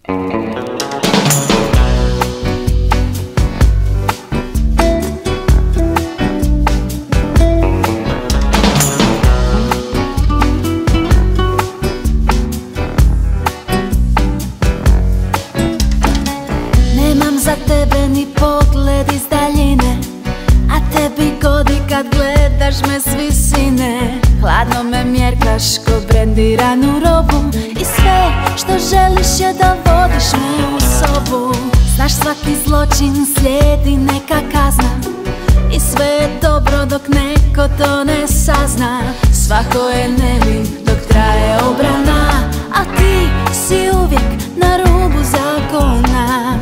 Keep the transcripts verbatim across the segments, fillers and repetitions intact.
Nemam za tebe ni pogled iz daljine, a tebi godi kad gledaš me s visine. Hladno me mjerkaš ko brendiranu robu i sve što želiš je da vodiš me u sobu. Znaš svaki zločin slijedi neka kazna i sve je dobro dok neko to ne sazna. Svako je nevin dok traje obrana, a ti si uvijek na rubu zakona.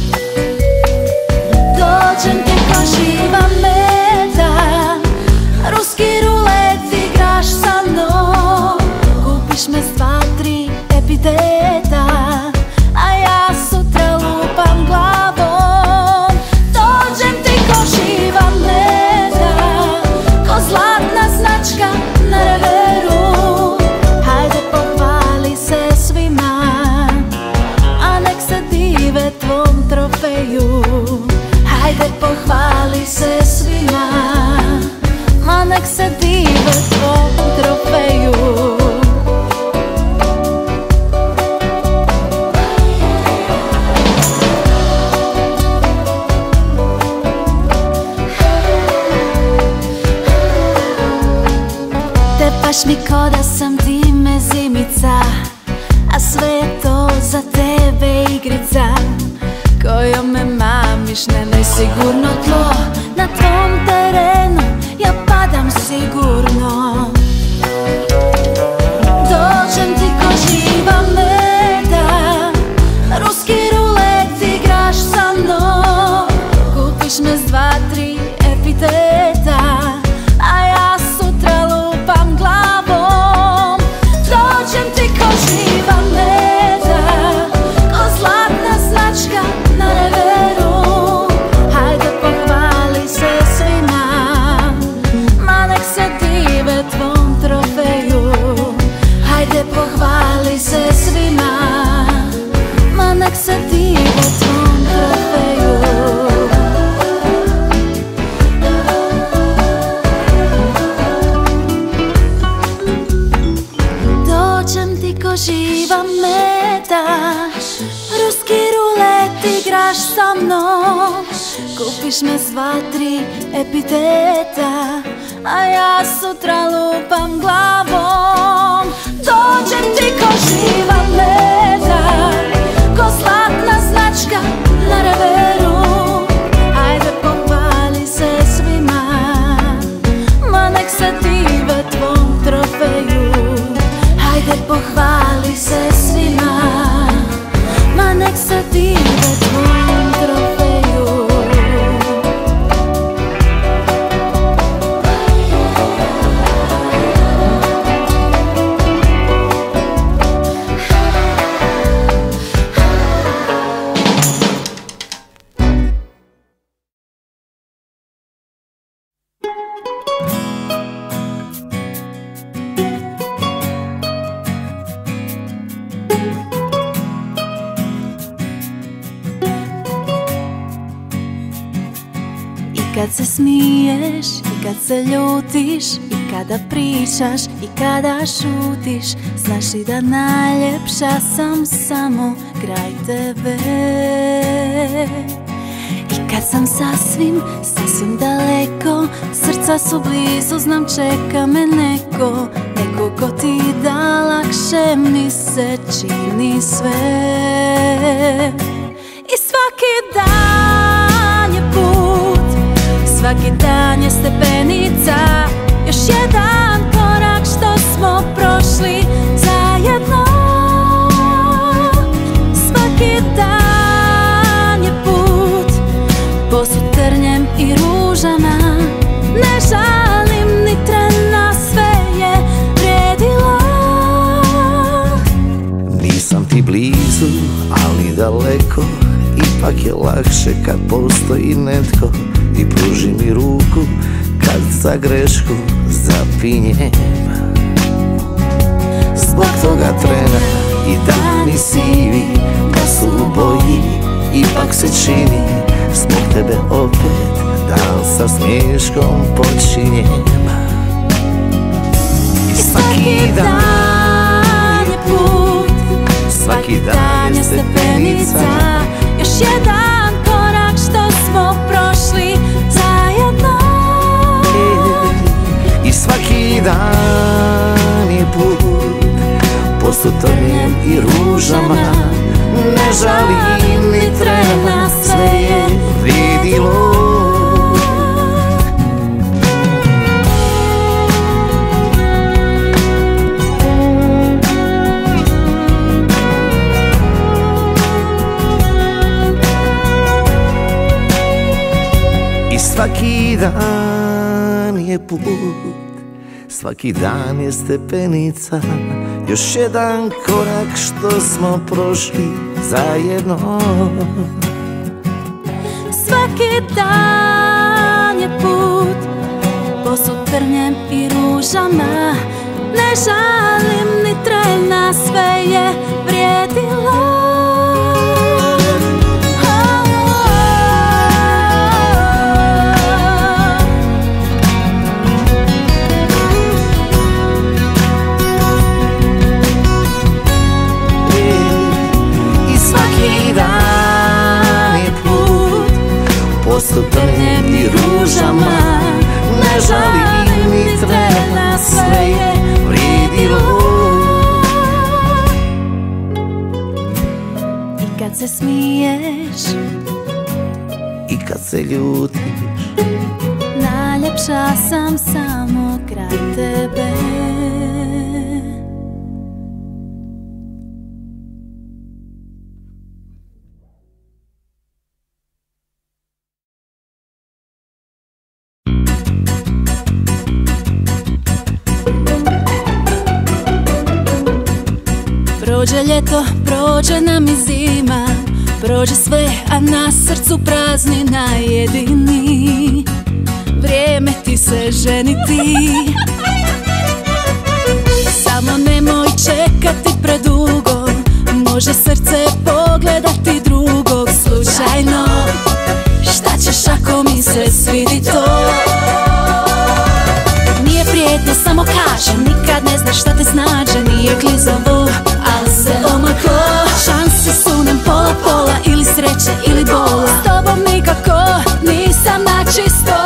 Dođem ti ko živa meta, ruski rulet igraš sa mnom. Kupiš me s dva, tri epiteta, a ja sutra lupam glavom. Dođem ti ko živa meta, ko zlatna značka na reveru. Hajde pohvali se svima, a nek se dive tvom trofeju. Hajde pohvali se svima, ma nek se dive tvom trofeju. Tepaš mi ko da sam ti mezimica, a sve je to za tebe igrica kojom me mamiš na nesigurno tlo. Na tvom terenu ja padam sigurno. Dođem ti ko živa meta, ruski rulet igraš sa mnom. Kupiš me s dva, tri epiteta, a ja sutra lupam glavom. Dođem ti ko živa meta, ko zlatna značka na reveru. Hajde pohvali se svima, ma nek se dive tvom trofeju. Hajde pohvali se svima, ma nek se dive tvom trofeju. Dođem ti ko živa meta, ruski rulet igraš sa mnom. Kupiš me s dva, tri epiteta, a ja sutra lupam glavom. Dođem ti ko živa meta, ko zlatna značka na reveru. Hajde pohvali se svima, ma nek se dive tvom trofeju. Hajde pohvali se svima, ma nek se dive tvom trofeju. Kad se smiješ i kad se ljutiš, i kada pričaš i kada šutiš, znaš i da najljepša sam samo kraj tebe. I kad sam sasvim, sasvim daleko, srca su blizu, znam čeka me neko, neko ko ti da lakše mi se čini sve. I svaki dan je put, svaki dan je stepenica, još jedan korak što smo prošli zajedno. Svaki dan je put, posut trnjem i ružama, ne žalim ni trena, sve je vrijedilo. Nisam ti blizu, ali daleko, ipak je lakše kad postoji netko i pruži mi ruku kad za grešku zapinjem. Zbog toga trena i dani sivi, kad ipak se čini zbog tebe opet, dan sa smiješkom počinjem. I svaki dan je put, svaki dan je stepenica, još jedan korak što smo prošli zajedno. I svaki dan je put, posut trnjem i ružama, ne žalim ni trena, sve je vidilo. I svaki dan je put, svaki dan je stepenica, još jedan korak što smo prošli zajedno. Svaki dan je put, posut trnjem i ružama, ne žalim ni trena, sve je vrijedilo. Posut trnjem i ružama, ne žalim ni trena, sve je vrijedilo. I kad se smiješ, i kad se ljutiš, najljepša sam samo kraj tebe. Prođe ljeto, prođe nam i zima, prođe sve, a na srcu praznina jedini. Vrijeme ti se ženiti, samo nemoj čekati predugo, može srce pogledati drugog slučajno. Šta ćeš ako mi se svidi to? Nije prijetno, samo kažem, nikad ne znaš šta te snađe. Nije klizavo, ali se omako, šanse su nam pola pola, ili sreće ili bola. S tobom nikako nisam na čisto.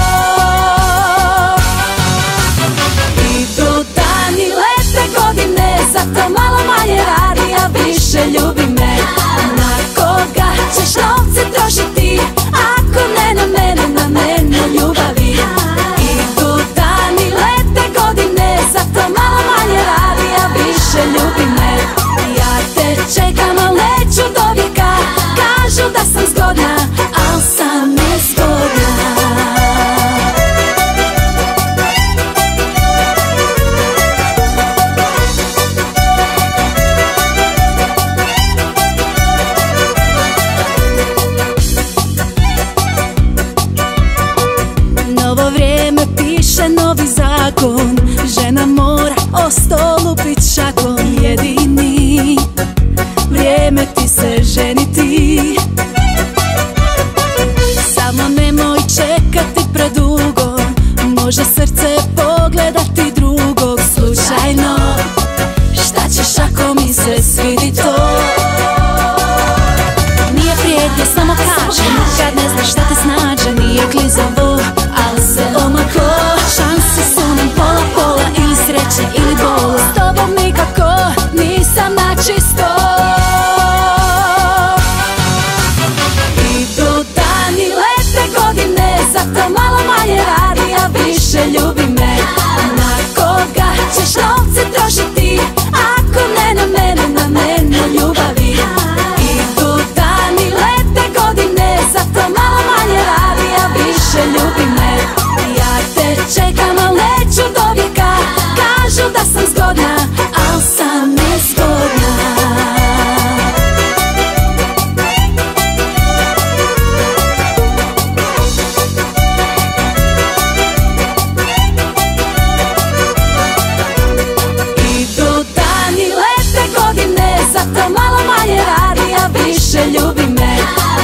Idu dani, lete godine, zato malo manje radi, a više ljubi me. Na koga ćeš novce trošiti, ako ne na mene, na mene ljubavi. Idu dani, lete godine, zato malo manje radi, a više ljubi me. Ja te čekam, al neću do vijeka, kažu da sam zgodna, al sam nezgodna. Novo vrijeme piše novi zakon, žena mora o stolu bit šakom jedini. Vrijeme ti se ženiti, samo nemoj čekati predugo, može srce pogledati drugog slučajno. Šta ćeš ako mi se svidi to? Nije prijetnje, samo kažem, kad ne znaš šta te snađe. Nije klizavo, ali se omako, šanse su nam pola pola, ili sreće ili bola. S tobom nikako nisam na čisto. Idu dani, lete godine, zato malo manje radi, a više ljubi me. Na koga ćeš novce trošiti, ako ne na mene, na mene ljubavi. Idu dani, lete godine, zato malo manje radi, a više ljubi me. Ja te čekam, al neću do vijeka, kažu da sam zgodna, al sam nezgodna. Idu dani, lete godine, zato malo manje radi, a više ljubi me.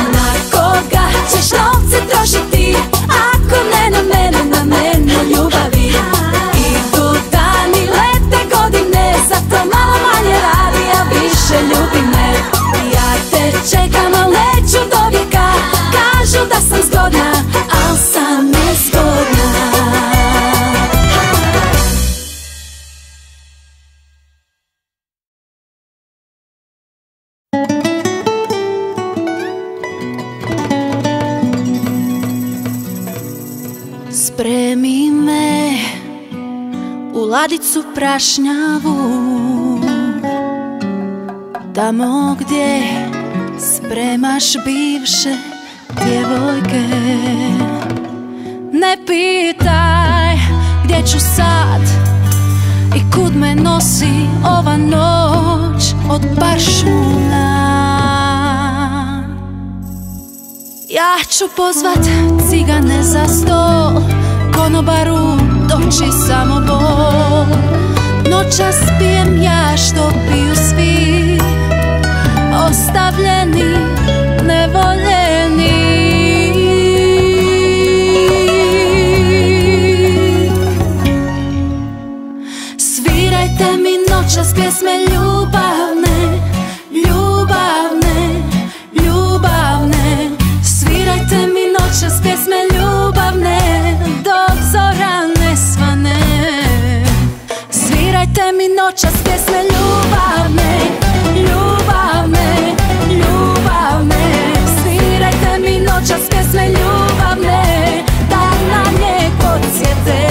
Spremi me u ladicu prašnjavu, tamo gdje spremaš bivše djevojke. Ne pitaj gdje ću sad i kud me nosi ova noć od paršuna. Ja ću pozvat cigane za stol, konobaru doći samo bol. Noćas pijem ja što piju svi, ostavljeni, nevoljeni. Svirajte mi noćas pjesme ljubavne, ljubavne, ljubavne. Svirajte mi noćas pjesme ljubavne dok zora ne svane. Svirajte mi noćas pjesme ljubavne, ljubavne, ljubavne. Svirajte mi noćas pjesme ljubavne da na nje podsjete.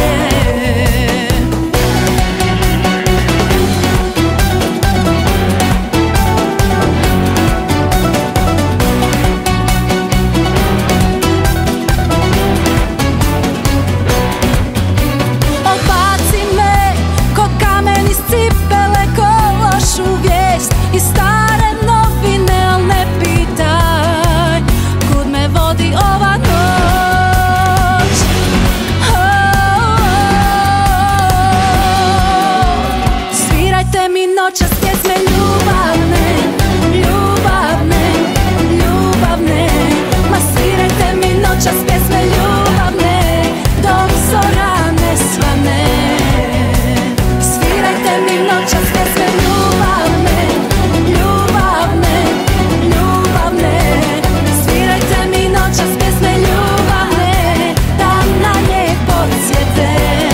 I stare novine, al ne pitaj kud me vodi ova noć. Oh, oh, oh. Svirajte mi noćas pjesme ljubavne, ljubavne, ljubavne. Ma svirajte mi noćas pjesme ljubavne dok zora ne svane. Svirajte mi noćas pjesme ljubavne, ljubavne, ljubavne. Svirajte mi noćas pjesme ljubavne da na nje podsjete.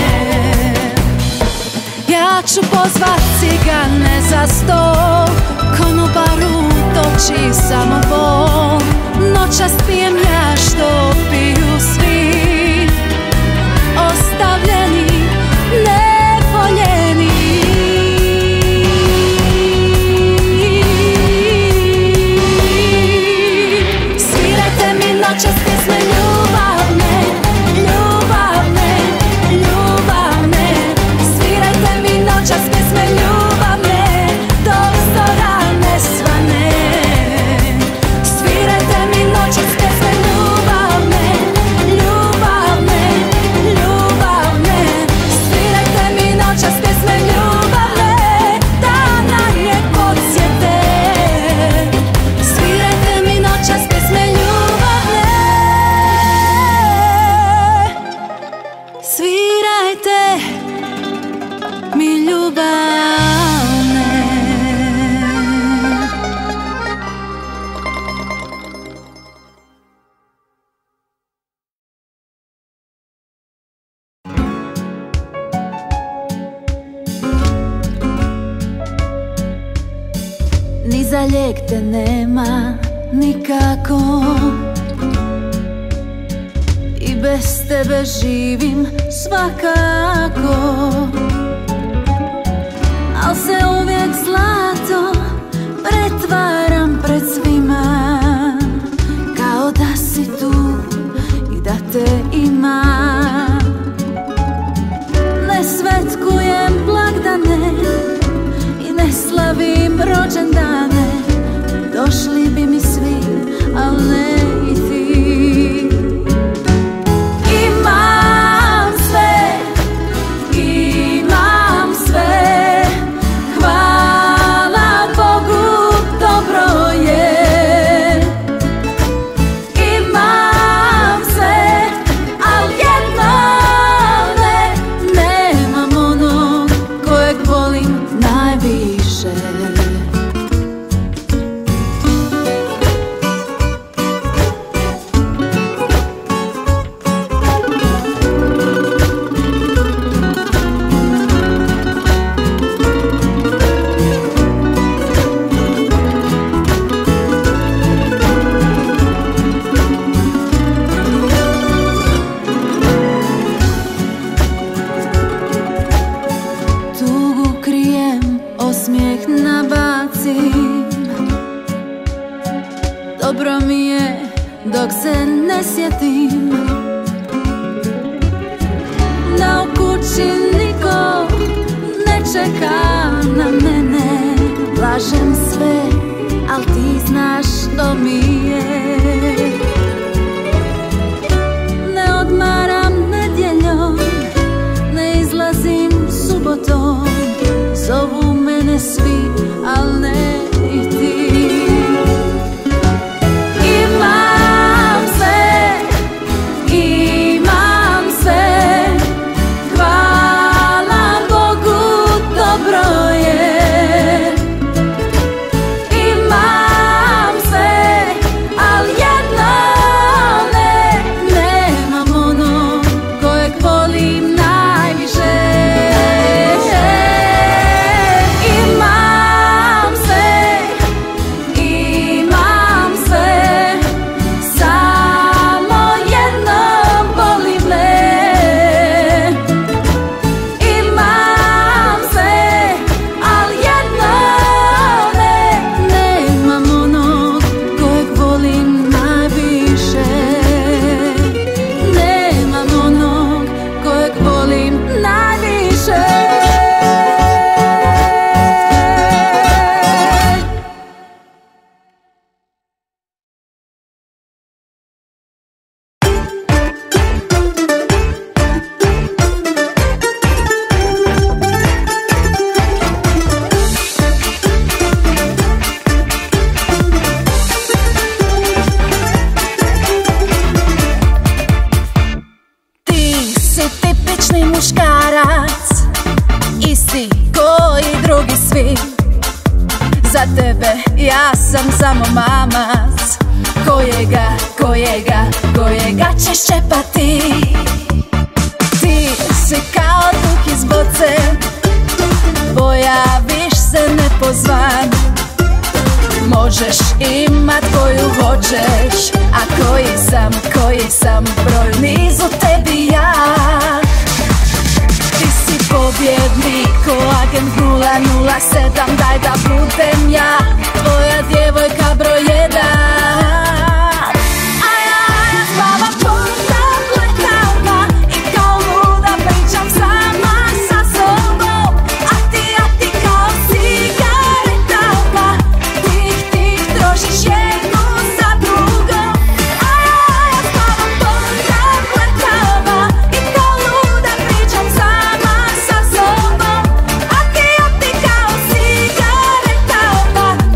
Ja ću pozvat cigane za stol, konobaru doći samo bol. Noćas pijem ja što piju svi, ostavljeni, nevoljeni. Noćas pjesme ljubavne, ljubavne, ljubavne. Svirajte mi noćas pjesme ljubavne dok zora ne svane. Svirajte mi noćas pjesme ljubavne, ljubavne, ljubavne. Svirajte mi noćas pjesme ljubavne da na nje podsjete. Svirajte mi noćas pjesme ljubavne. Svirajte mi ljubavne. Ni za lijek te nema nikako, i bez tebe živim svakako. Al se uvijek zlato pretvaram pred svima, kao da si tu i da te ima. Ne svetkujem blagdane i ne slavim rođendane. Došli bi mi svi, al ne i ti. Imam sve, imam sve, hvala Bogu, dobro je. dobro mi je dok se ne sjetim da u kući niko ne čeka na mene. Lažem sve, al ti znaš što mi je. Ne odmaram nedjeljom, ne izlazim subotom. Zovu mene svi, al ne i ti. Imam sve, imam sve, hvala Bogu, dobro je. Imam sve, al jedno ne, nemam ono kojeg volim najviše. Imam sve, imam sve, samo jedno boli me. Imam sve, al jedno ne, nemam onog kojeg volim najviše. Nemam onog kojeg volim najviše. Ti si tipični muškarac, isti koji drugi svi. Za tebe ja sam samo mamac, kojega, kojega, kojega ćeš čepati. Ti si kao duh iz boce, pojaviš se nepozvan. Možeš imat koju hoćeš, a koji sam, koji sam broj nizu tebi ja. Ti si pobjednik ko agent nula nula sedam, daj da budem ja tvoja djevojka broj jedan. A ja, ja spavam putem letalima i kao luda pričam sama sa sobom. A ti, a ti kao cigaretama, tih, tih trošiš jednu za drugom. A ja, ja spavam putem letalima i kao luda pričam sama sa sobom. A ti, a ti kao cigaretama,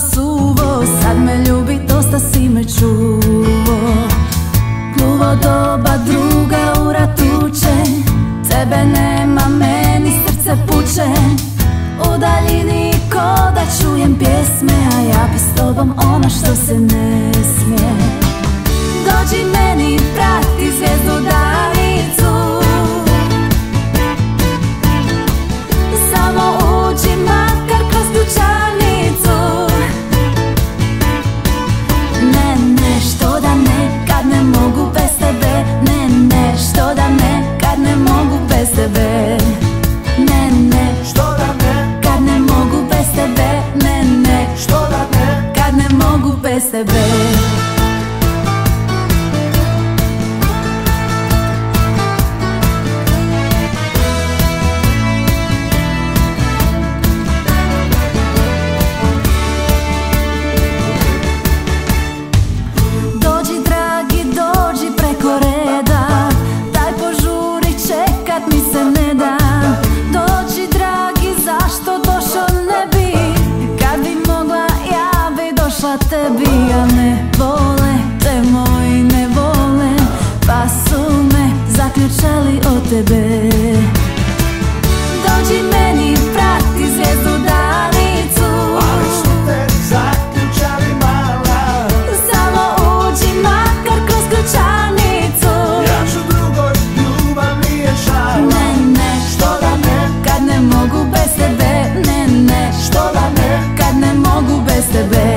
suvo, sad me ljubi, dosta si me čuvo. Gluvo doba druga ura tuče, tebe nema, meni srce puče. U daljini ko da čujem pjesme, a ja bi s tobom ono što se ne smije. Dođi meni, prati zvijezdu danicu, samo uđi makar kroz ključanicu. Ne, ne, što da ne, kad ne mogu bez tebe. Ne, ne, što da ne, kad ne mogu bez tebe. Ne, ne, što da ne, kad ne mogu bez tebe. Ne, ne, što da ne, kad ne mogu bez tebe. Tebi, a ne vole te moji, ne vole, pa su me zaključali od tebe. Dođi meni, prati zvijezdu danicu, ali su te zaključali mala. Samo uđi makar kroz ključanicu. Ja ću drugoj, ljubav nije šala. Ne, ne, što da ne, kad ne mogu bez tebe. Ne, ne, što da ne, kad ne mogu bez tebe.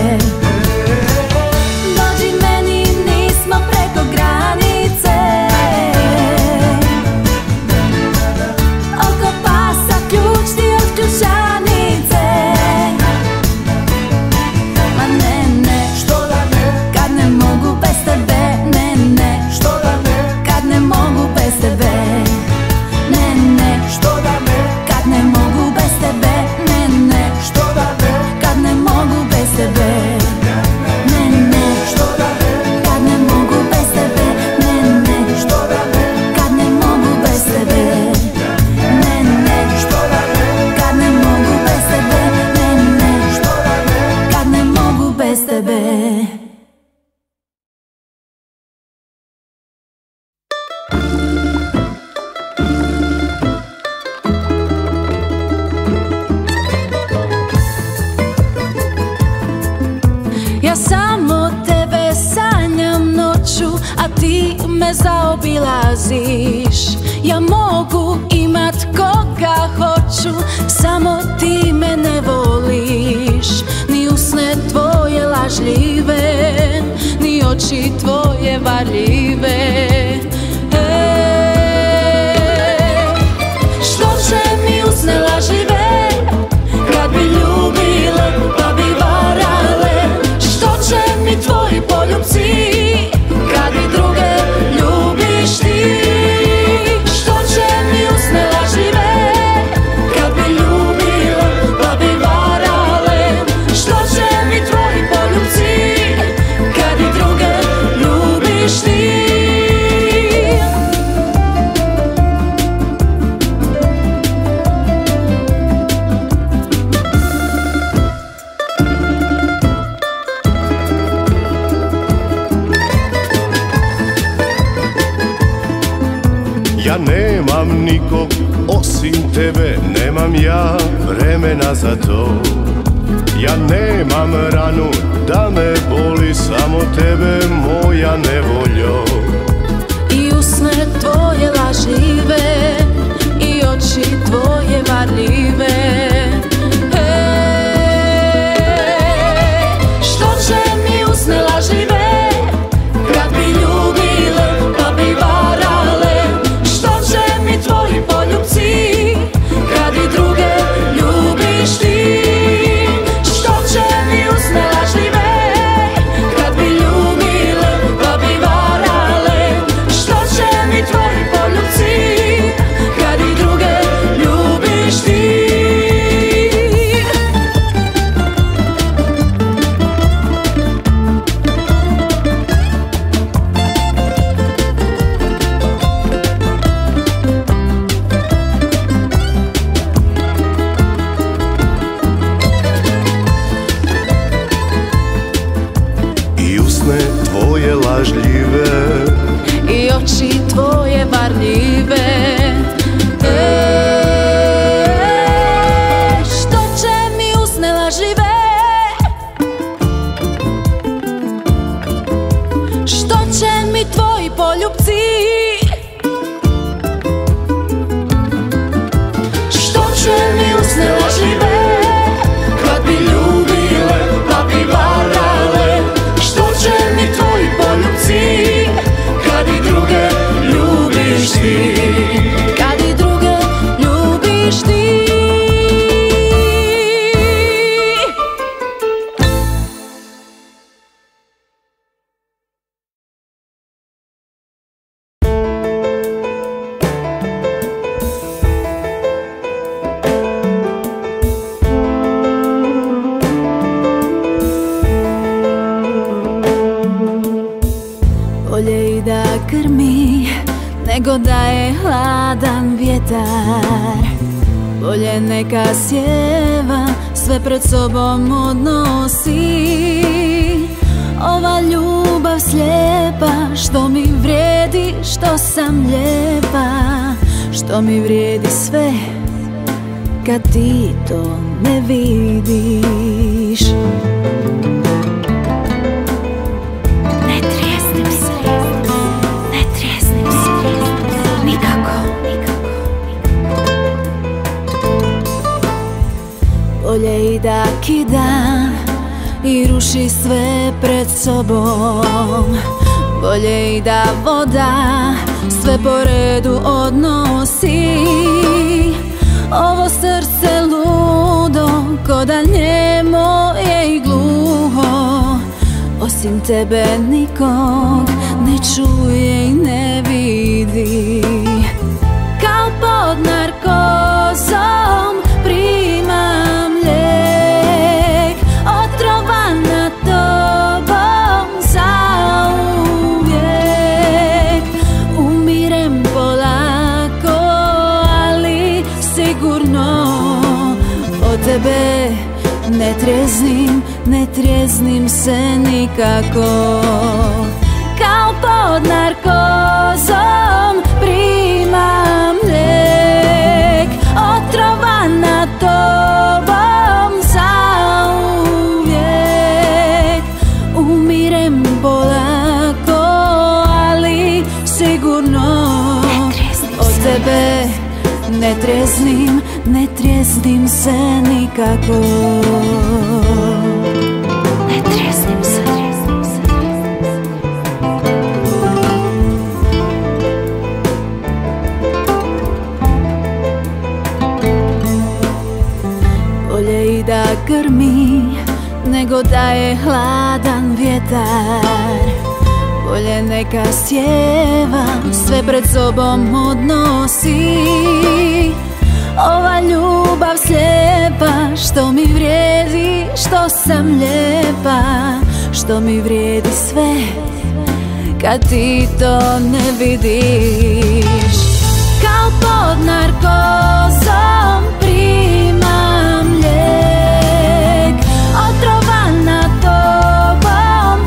Ja samo tebe sanjam noću, a ti me zaobilaziš. Ja mogu imat koga hoću, samo ti me ne voliš. Ni usne tvoje lažljive, ni oči tvoje varljive. Što će mi usne lažljive, kad bi ljubile pa bi varale. Što će mi tvoji poljubci, kad i druge ljubiš ti. Što će mi usne lažljive, kad bi ljubile pa bi varale. Što će mi tvoji poljubci, kad i druge ljubiš ti. Ja nemam nikog osim tebe, nemam ja vremena za to. Ja nemam ranu da me boli, samo tebe moja nevoljo. I usne tvoje lažljive, i oči tvoje varljive. Što će mi usne lažljive, kad bi ljubile pa bi varale. Što će mi tvoji poljubci, kad i druge ljubiš ti. Što će mi usne lažljive, kad bi ljubile pa bi varale. varljive. E, što će mi usne lažive, što će mi tvoji poljubci, što će mi usne lažive, kad bi ljubile pa bi varale, što će mi tvoji poljubci, kad i druge ljubiš ti, kad i druge ljubiš ti. Bolje i da krmi nego da je hladan vjetar, bolje neka sjeva sve pred sobom odnosi. Ova ljubav slijepa, što mi vrijedi što sam lijepa, što mi vrijedi sve kad ti to ne vidiš. Bolje i da kida i ruši sve pred sobom, bolje i da voda sve po redu odnosi. Ovo srce ludo, ko da njemo je i gluho, osim tebe nikog ne čuje i ne vidi. Kao pod narkozom primam lijek, otrovana tobom zauvijek. Umirem polako, ali sigurno od tebe ne trijeznim, ne trijeznim se nikako. Kao pod narkozom primam lijek, otrovana tobom zauvijek. Umirem polako, ali sigurno od tebe ne trijeznim, ne trijeznim se nikako. Ne trijeznim se. Bolje i da grmi nego da je hladan vjetar, bolje neka sjeva sve pred sobom odnosi. Ova ljubav slijepa, što mi vrijedi što sam lijepa, što mi vrijedi sve kad ti to ne vidiš. Kao pod narkozom primam lijek, otrovana tobom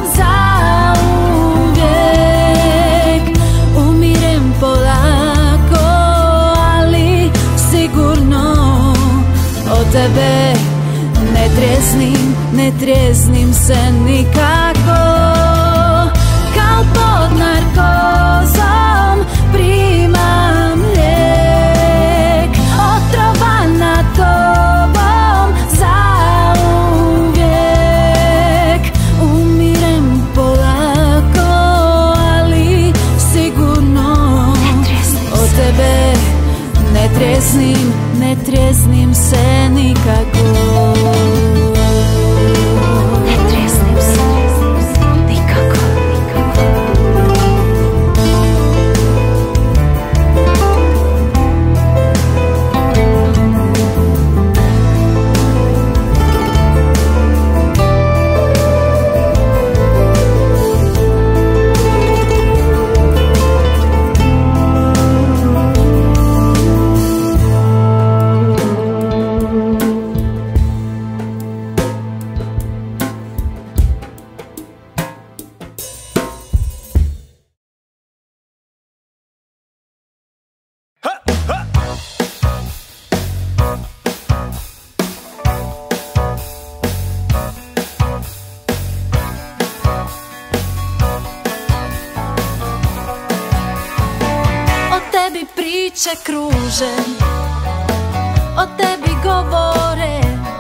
zauvijek. Umirem polako, ali sigurno od tebe ne trijeznim, ne trijeznim se nikako. Kao pod narkozom primam lijek, otrovana tobom zauvijek. Umirem polako, ali sigurno od tebe ne trijeznim, ne trijeznim se nikako. Ne trijeznim se nikako. priče kruže, o tebi govore,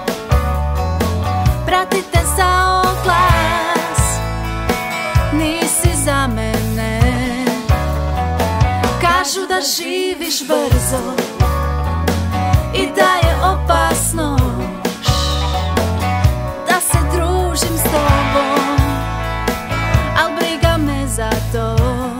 pratite za oglas, nisi za mene. Kažu da živiš brzo i da je opasno da se družim s tobom, al briga me za to.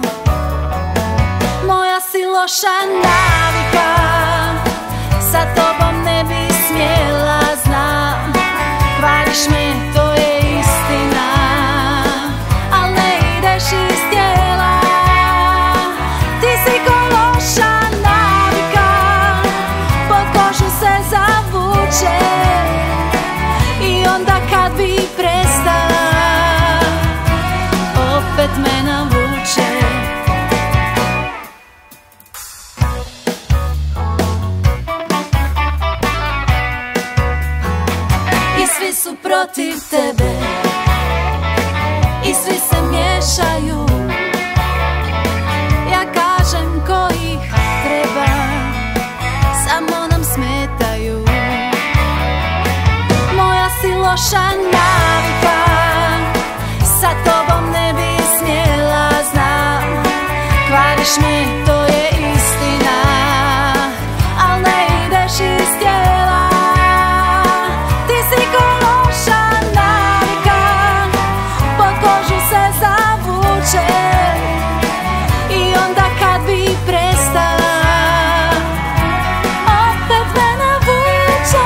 Moja si loša navika, sa tobom ne bi smjela, znam. Kvariš me, to je istina, al ne ideš iz tijela. Ti si ko loša navika, pod kožu se zavuče i onda kad bi prestala, opet me navuče. I svi su protiv tebe i svi se miješaju. Ja kažem ko ih treba, samo nam smetaju. Moja si loša navika, sa tobom ne bi smjela, znam. Kvariš me, to je istina, al ne ideš iz tijela. Ti si ko loša navika, pod kožu se zavuče i onda kad bi prestala, opet me navuče.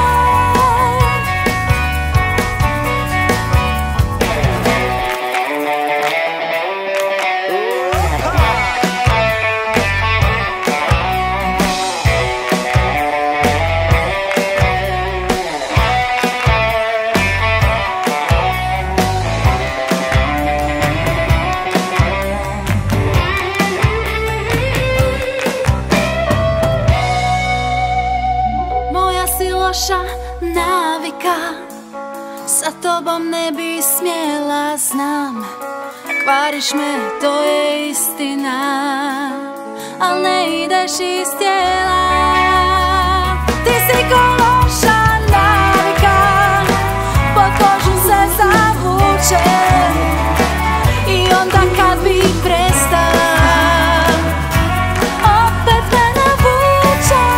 Moja si loša navika, sa tobom ne bi smjela, znam. Kvariš me, to je istina, al ne ideš iz tijela. Ti si ko loša navika, pod kožu se zavuče i onda kad bi prestala, opet me navuče.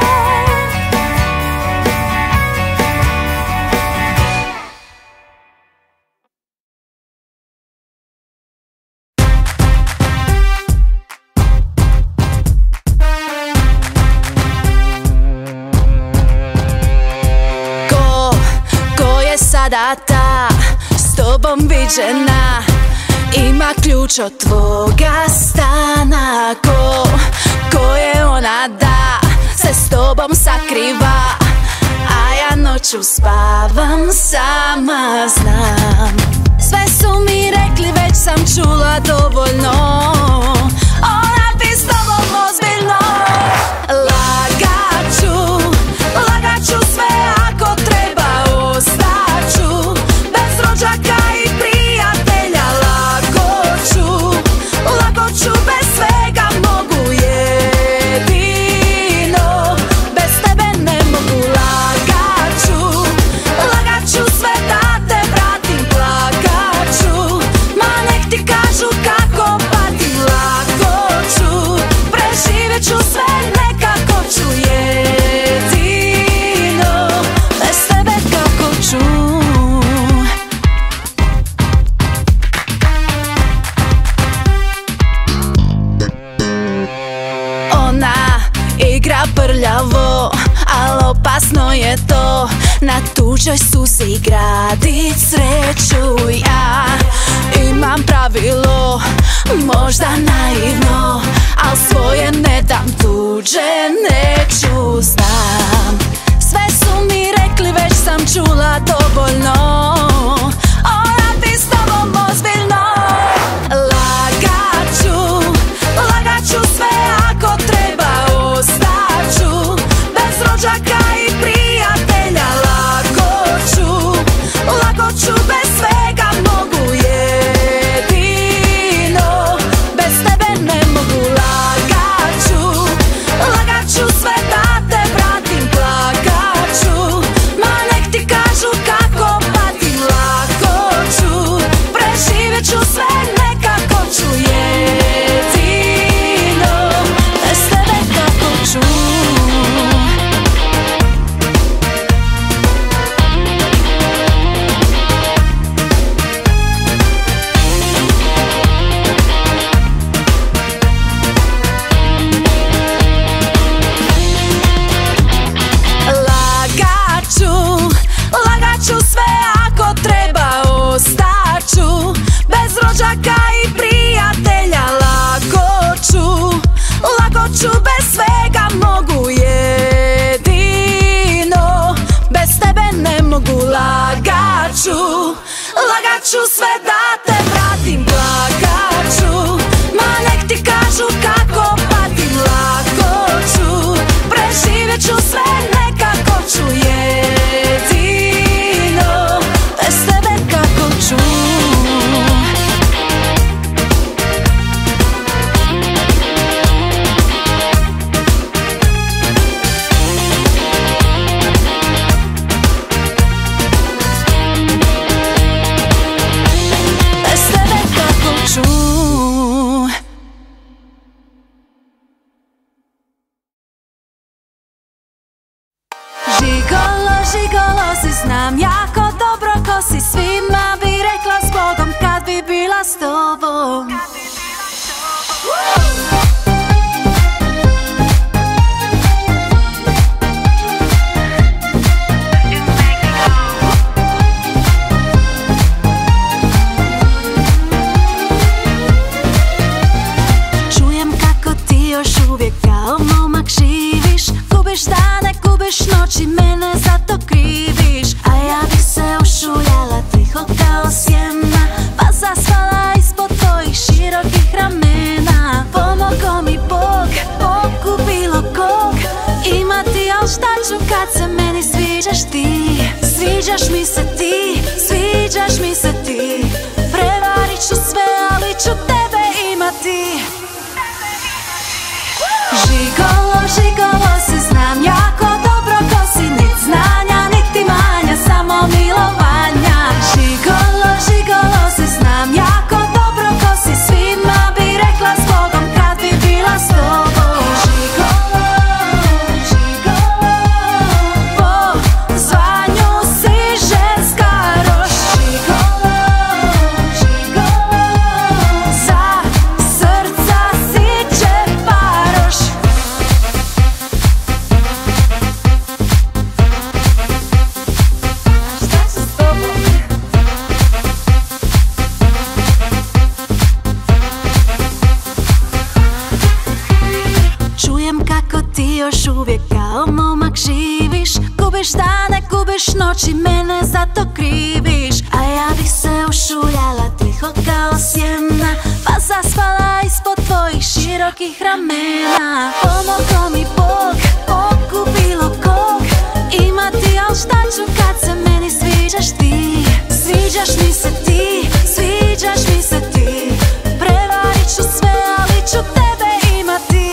Sada ta s tobom viđena, ima ključ od tvoga stana. Ko, ko je ona da se s tobom sakriva, a ja noću spavam sama, znam. Sve su mi rekli, već sam čula dovoljno, ona bi s tobom ozbiljno. Lagaću, lagaću sve ako treba, ostaću bez rođaka i prijatelja. Lako ću, lako ću bez svega, mogu jedino, bez tebe ne mogu. Lagaću, lagaću sve da te vratim, plakaću, ma nek ti kažu kako patim. Lako ću, preživjet ću sve, nekako ću jedino, bez tebe kako ću. Ona igra prljavo, al opasno je to, na tuđoj suzi gradit sreću. Ja imam pravilo, možda naivno, al svoje ne dam, tuđe neću, znam. Sve su mi rekli, već sam čula dovoljno, ona bi s tobom ozbiljno. Lagaću, lagaću sve ako treba, ostaću bez rođaka i prijatelja. Lako ću, lako ću bez svega, mogu jedino, bez tebe ne mogu. Lagaću, lagaću ću, lagat ću sve da te vratim. Plakat ću, ma nek ti kažu kako patim. Lako ću, preživjet ću sve nekako ću. Jedino, bez tebe kako ću. Žigolo, žigolo si, znam jako dobro ko si. Svima bi rekla s Bogom kad bi bila s tobom. Čujem kako ti još uvijek kao momak živiš. Gubiš dane, gubiš noći, mene zato kriviš. A ja bi se ušuljala tiho kao sjena, pa zaspala ispod tvojih širokih ramena. Pomogao mi Bog, Bogu bilo kog imati, al šta ću kad se meni sviđaš ti. Sviđaš mi se ti, sviđaš mi se ti. Prevarit ću sve, ali ću tebe imati. Žigolo, žigolo si, znam jako dobro ko si. Nit znanja, niti manja, samo milovanja. Žigolo, žigolo si, znam jako dobro ko si. Svima bi rekla s Bogom kad bi bila s tobom. Žigolo, žigolo, po zvanju si ženska roš. Žigolo, žigolo, za srca si čeparoš. Čujem kako ti još uvijek kao momak živiš. Gubiš dane, gubiš noći, mene zato kriviš. A ja bi se ušuljala tiho kao sjena, pa zaspala ispod tvojih širokih ramena. Pomogao mi Bog, Bogu bilo kog imati, al šta ću kad se meni sviđaš ti. Sviđaš mi se ti, sviđaš mi se ti. Prevarit ću sve, ali ću tebe imati.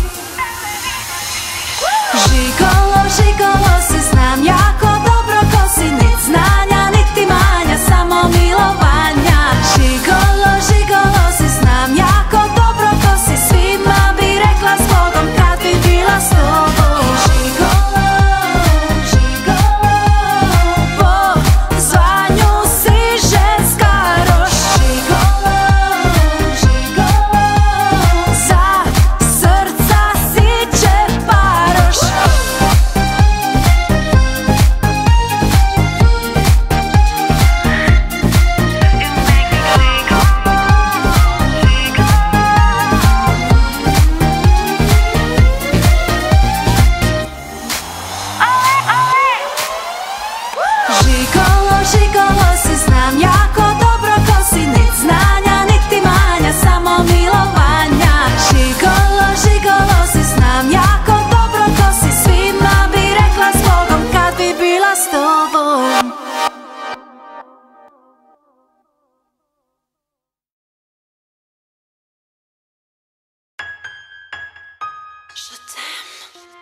Žigolo, žigolo si, znam jako dobro ko si. Nit znanja, niti manja, samo milovanja. Žigolo, žigolo si, znam jako dobro ko si. Svima bi rekla s Bogom kad bi bila s tobom. Žigolo, žigolo, po zvanju si ženska roš. Žigolo, žigolo, za srca si čeparoš. Žigolo, žigolo si, znam jako dobro ko si. Nit znanja, niti manja, samo milovanja. Žigolo, žigolo si, znam jako dobro ko si. Svima bi rekla s Bogom kad bi bila s tobom. Je t'aime.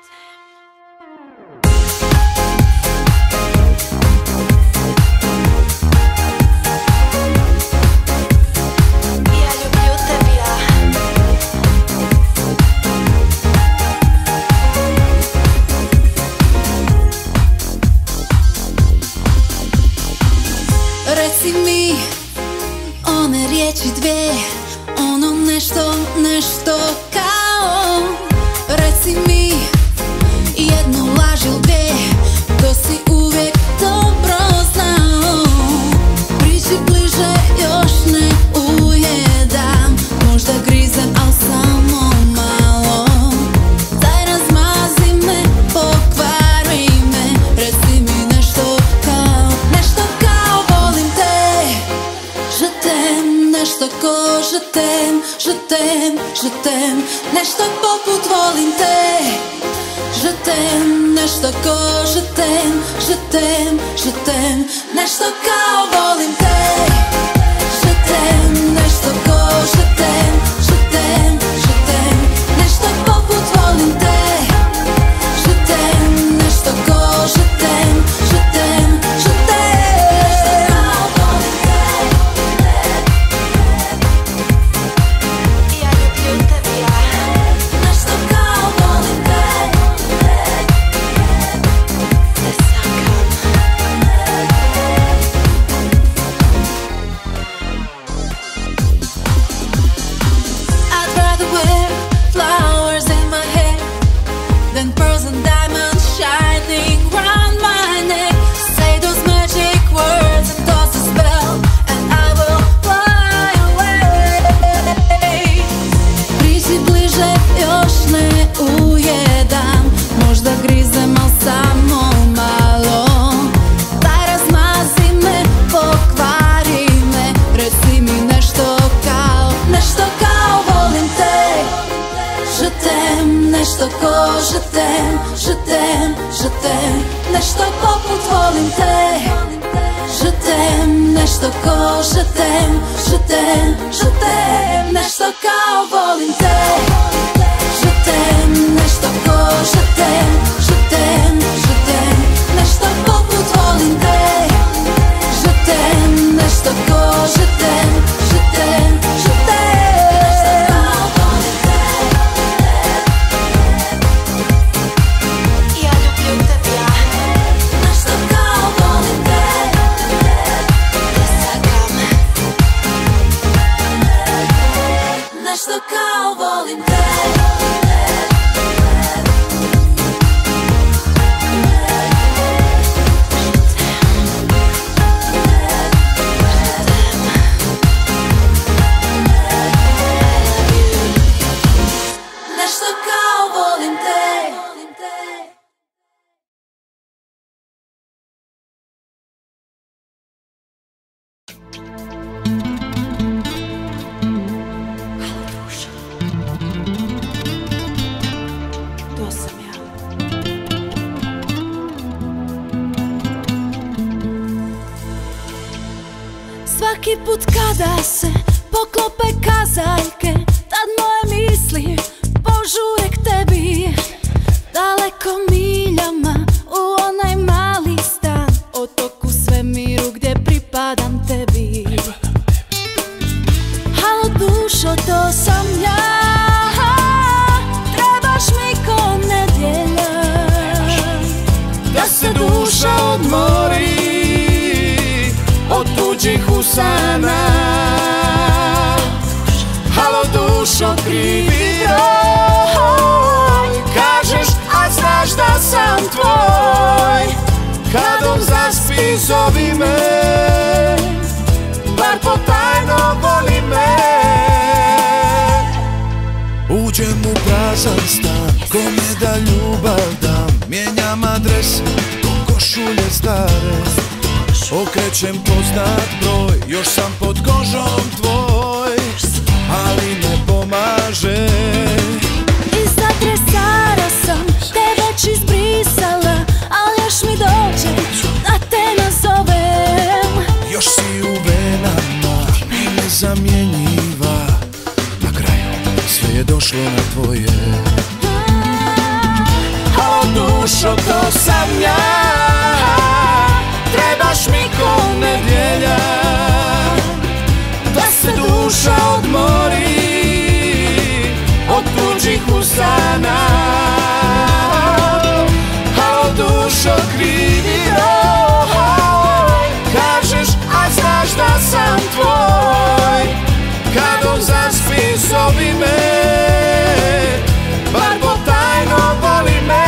Ja lubię tebe. Reci mi one riječi dvije, ono nešto, nešto kao. Reci mi nešto poput volim te. Je t'aime, nešto ko je t'aime, je t'aime, je t'aime, nešto kao volim te. Je t'aime, nešto ko je t'aime, je t'aime, je t'aime, nešto poput volim te. Je t'aime, nešto ko je t'aime, je t'aime, je t'aime, nešto kao volim te. Ja ljublju tebi ja, nešto kao volim te. I'd rather wear flowers in my hair than pearls and diamonds shining round my neck. Say those magic words and toss a spell, and I will fly away. Priđi bliže, još ne ujedam, možda grizem, al samo malo. Daj razmazi me, pokvari me, reci mi nešto kao, nešto kao volim te. Je t'aime, nešto ko je t'aime, je t'aime, je t'aime, nešto poput volim te. Je t'aime, nešto ko je t'aime, je t'aime, je t'aime, nešto kao volim te. Je t'aime, nešto ko je t'aime, je t'aime, je t'aime, nešto poput volim te. Je t'aime, nešto ko je t'aime, je t'aime, je t'aime, nešto kao volim te. Ja ljublju tebi ja, nešto kao volim te. Nešto kao volim te. Nešto kao volim te. To sam ja. Svaki put kada se poklope kazaljke, tad moje misli požure k tebi. Daleko miljama u onaj mali stan, otok u svemiru gdje pripadam tebi. Halo dušo, to sam ja, trebaš mi ko nedjelja, Da se duša odmori od tuđih usana. Halo dušo, krivi broj, kažeš, a znaš da sam tvoj. Kadom zaspi, zovi me, bar potajno voli me. Uđem u prazan stan, kome da ljubav dam, mijenjam adres, ko košulje stare. Okrećem poznat broj, još sam pod kožom tvoj, ali ne pomaže. iz adresara sam te već izbrisala, al još mi dođe da te nazovem. Još si u venama i nezamjenjiva, na kraju sve je došlo na tvoje. Halo dušo, to sam ja, trebaš mi ko nedjelja, da se duša odmori od tuđih usana. Halo dušo, krivi broj, kažeš, a znaš da sam tvoj. Kadom zaspi, zovi me, bar potajno voli me.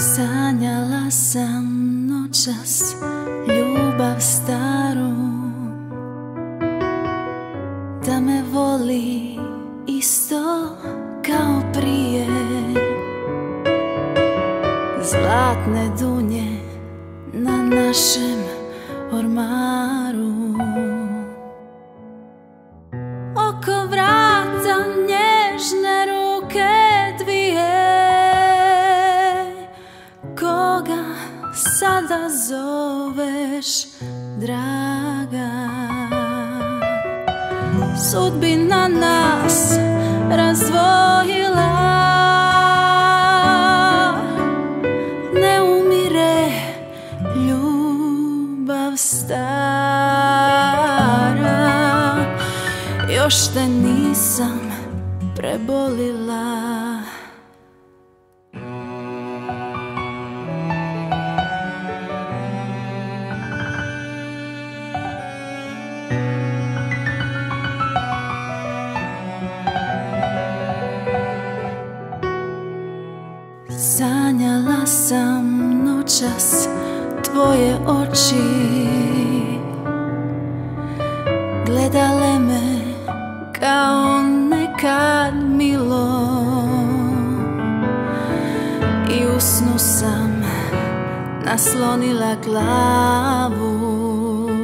Sanjala sam noćas ljubav staru, da me voli isto kao prije. Zlatne dunje na našem ormaru, oko vrata nježne ruke dvije. Koga sada zoveš, draga? Sudbina nas razdvojila, ne umire ljubav stara. Još te nisam prebolila. Sanjala sam noćas tvoje oči, gledale me kao nekad milo, i u snu sam naslonila glavu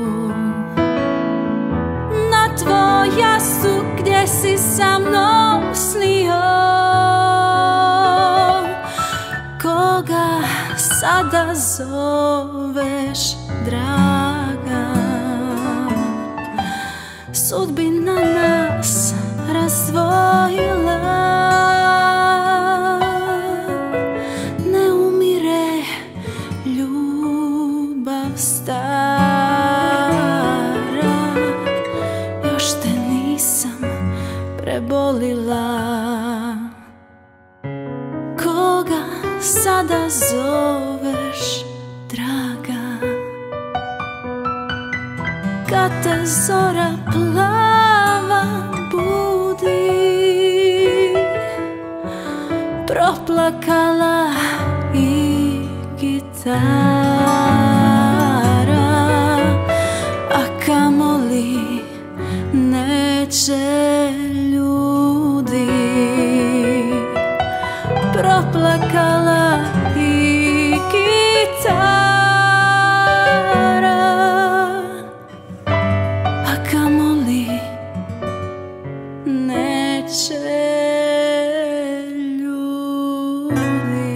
na tvoj jastuk gdje si sa mnom snio. Koga sada zoveš, draga? Sudbina nas razdvojila, ne umire ljubav stara. Još te nisam prebolila. Koga sada zoveš, draga? Kad te zora plava budi, proplakala i gitara, a kamoli neće ljudi. Proplakala i gitara, a kamoli neće ljudi.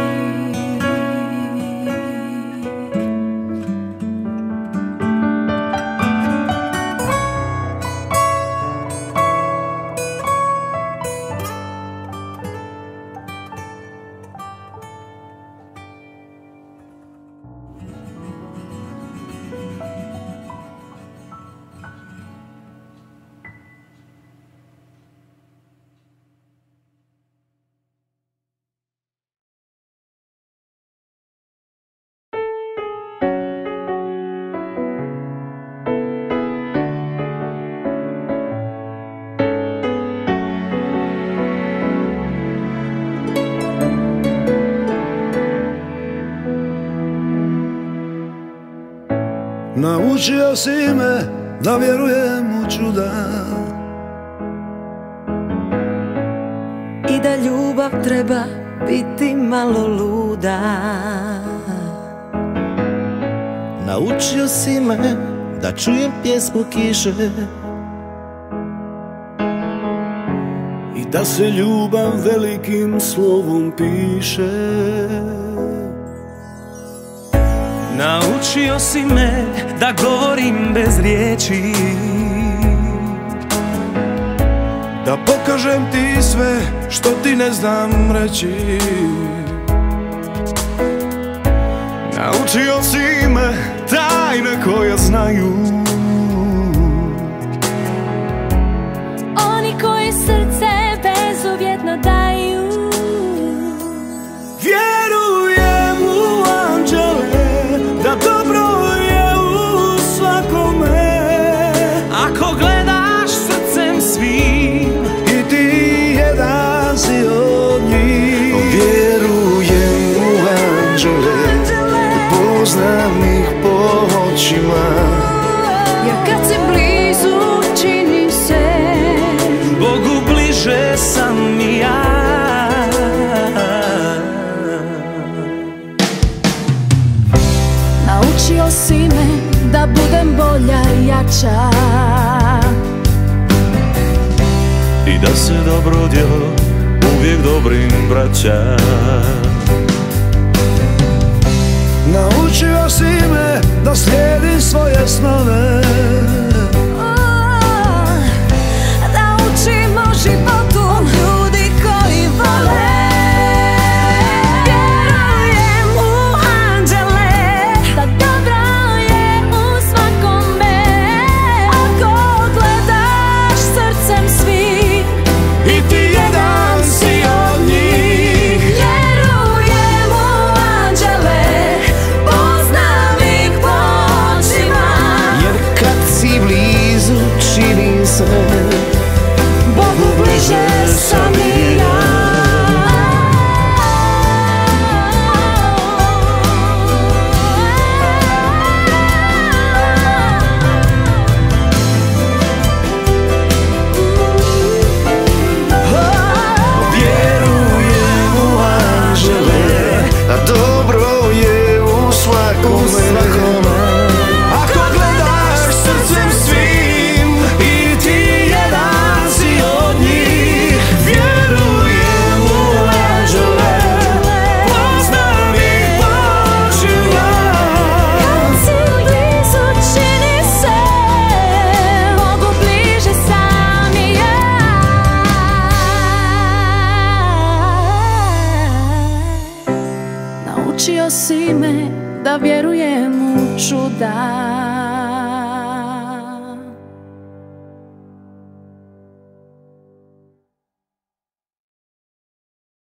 Naučio si me da vjerujem u čuda i da ljubav treba biti malo luda. Naučio si me da čujem pjesmu kiše i da se ljubav velikim slovom piše. Naučio si me da govorim bez riječi, da pokažem ti sve što ti ne znam reći. Naučio si me tajne koje znaju oni koji srce bezuvjetno daju. Vjerujem u anđele, da dobro je u svakome. ako gledaš srcem svim I ti jedan si od njih. Vjerujem u bliže sam i ja. Naučio si me da budem bolja i jača I da se dobro djelo uvijek dobrim vraća. Naučio si me da slijedim svoje snove, da učimo životu od ljudi koji vole. Vjerujem u anđele, da dobro je u svakome. Ako gledaš srcem svih I ti jedan si od njih. Vjerujem u anđele, poznam ih po očima. Jer kad si blizu čini se Bogu bliže sam i ja. Vjerujem u anđele, a dobro je u svakome. Ako gledaš srcem svim I ti jedan si od njih. Vjerujem u anđele, poznam ih po očima. Kad si blizu čini se Bogu bliže sam i ja. Naučio si me da vjerujem u čuda